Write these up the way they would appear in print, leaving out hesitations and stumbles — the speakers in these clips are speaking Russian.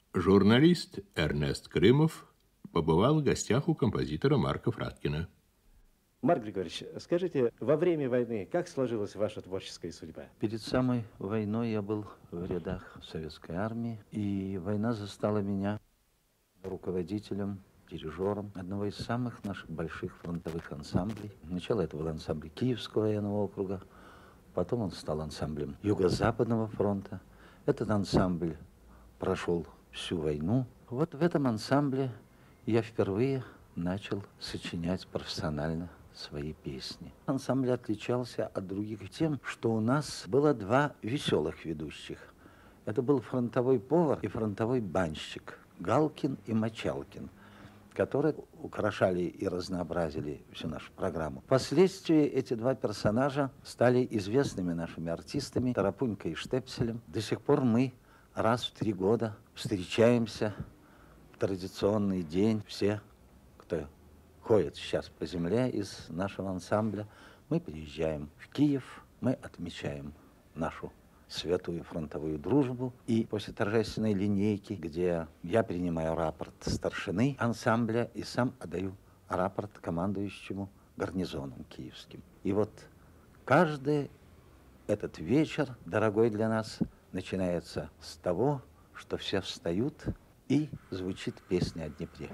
Журналист Эрнест Крымов побывал в гостях у композитора Марка Фраткина. Марк Григорьевич, скажите, во время войны как сложилась ваша творческая судьба? Перед самой войной я был в рядах советской армии, и война застала меня руководителем, дирижером одного из самых наших больших фронтовых ансамблей. Сначала это был ансамбль Киевского военного округа, потом он стал ансамблем Юго-Западного фронта. Этот ансамбль прошел всю войну. Вот в этом ансамбле я впервые начал сочинять профессионально свои песни. Ансамбль отличался от других тем, что у нас было два веселых ведущих. Это был фронтовой повар и фронтовой банщик, Галкин и Мочалкин, которые украшали и разнообразили всю нашу программу. Впоследствии эти два персонажа стали известными нашими артистами Тарапунькой и Штепселем. До сих пор мы раз в 3 года встречаемся в традиционный день. Все, кто ходит сейчас по земле из нашего ансамбля, мы приезжаем в Киев, мы отмечаем нашу святую фронтовую дружбу. И после торжественной линейки, где я принимаю рапорт старшины ансамбля и сам отдаю рапорт командующему гарнизоном киевским. И вот каждый этот вечер, дорогой для нас, начинается с того, что все встают и звучит песня о Днепре.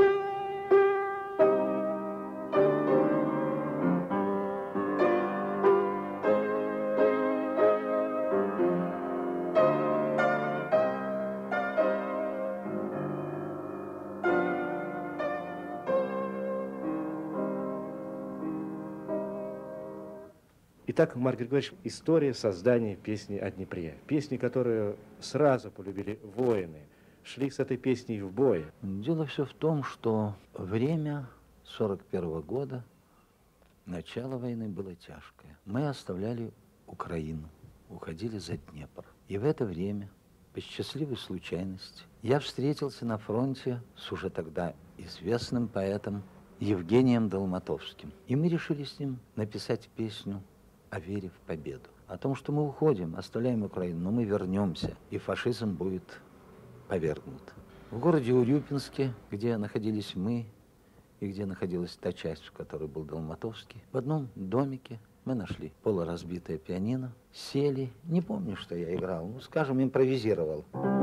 Итак, Марк Григорьевич, история создания песни о Днепре. Песни, которую сразу полюбили воины, шли с этой песней в бой. Дело все в том, что время 41 года, начало войны было тяжкое. Мы оставляли Украину, уходили за Днепр. И в это время, по счастливой случайности, я встретился на фронте с уже тогда известным поэтом Евгением Долматовским. И мы решили с ним написать песню о вере в победу. О том, что мы уходим, оставляем Украину, но мы вернемся, и фашизм будет повергнут. В городе Урюпинске, где находились мы, и где находилась та часть, в которой был Долматовский, в одном домике мы нашли полуразбитое пианино, сели, не помню, что я играл, ну, скажем, импровизировал.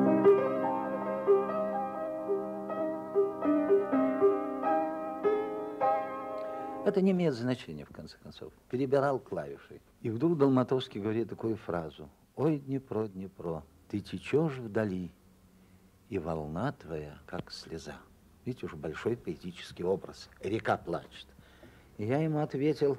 Это не имеет значения, в конце концов. Перебирал клавиши. И вдруг Долматовский говорит такую фразу: «Ой, Днепро, Днепро, ты течешь вдали, и волна твоя, как слеза». Видите, уже большой поэтический образ. Река плачет. И я ему ответил: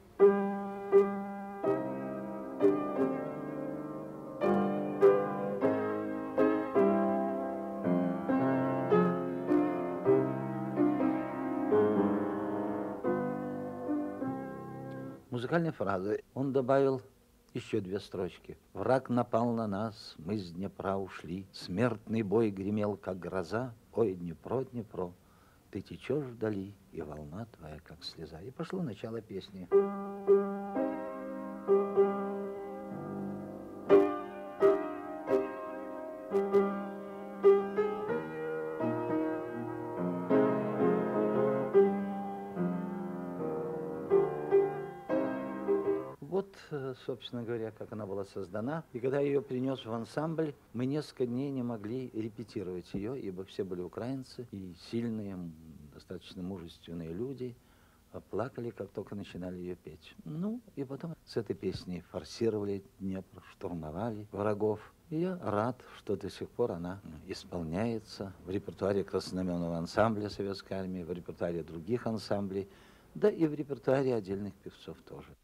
музыкальной фразы он добавил еще 2 строчки. «Враг напал на нас, мы с Днепра ушли, смертный бой гремел, как гроза. Ой, Днепро, Днепро, ты течешь вдали, и волна твоя, как слеза». И пошло начало песни. Вот, собственно говоря, как она была создана. И когда я ее принес в ансамбль, мы несколько дней не могли репетировать ее, ибо все были украинцы и сильные, достаточно мужественные люди, плакали, как только начинали ее петь. Ну, и потом с этой песней форсировали Днепр, штурмовали врагов. И я рад, что до сих пор она исполняется в репертуаре краснознаменного ансамбля Советской армии, в репертуаре других ансамблей, да и в репертуаре отдельных певцов тоже.